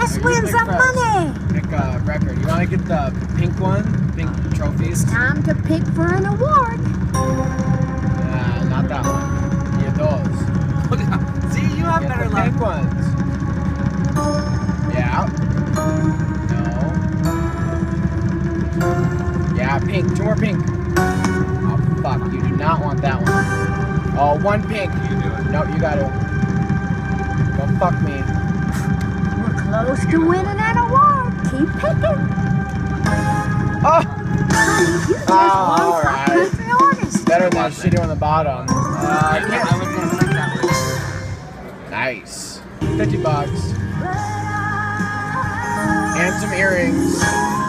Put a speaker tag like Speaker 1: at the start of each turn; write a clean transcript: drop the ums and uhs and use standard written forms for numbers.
Speaker 1: Let's win some money.
Speaker 2: Pick a record. You want to get the pink one? Pink trophies?
Speaker 1: Time to pick for an award.
Speaker 2: Not that one. Yeah, those.
Speaker 3: See, you have
Speaker 2: Get
Speaker 3: better
Speaker 2: the
Speaker 3: luck.
Speaker 2: pink ones. Yeah. No. Yeah, pink. 2 more pink. Oh, fuck. You do not want that one. Oh, 1 pink.
Speaker 3: You can do it.
Speaker 2: No, you got to. Don't fuck me.
Speaker 1: We're close to winning an award. Keep picking.
Speaker 2: Oh!
Speaker 1: Honey, you just won
Speaker 2: all
Speaker 1: top
Speaker 2: right.
Speaker 1: country artist.
Speaker 2: Better than that shitty on the bottom.
Speaker 3: I was going to pick that one.
Speaker 2: Nice. $50. And some earrings.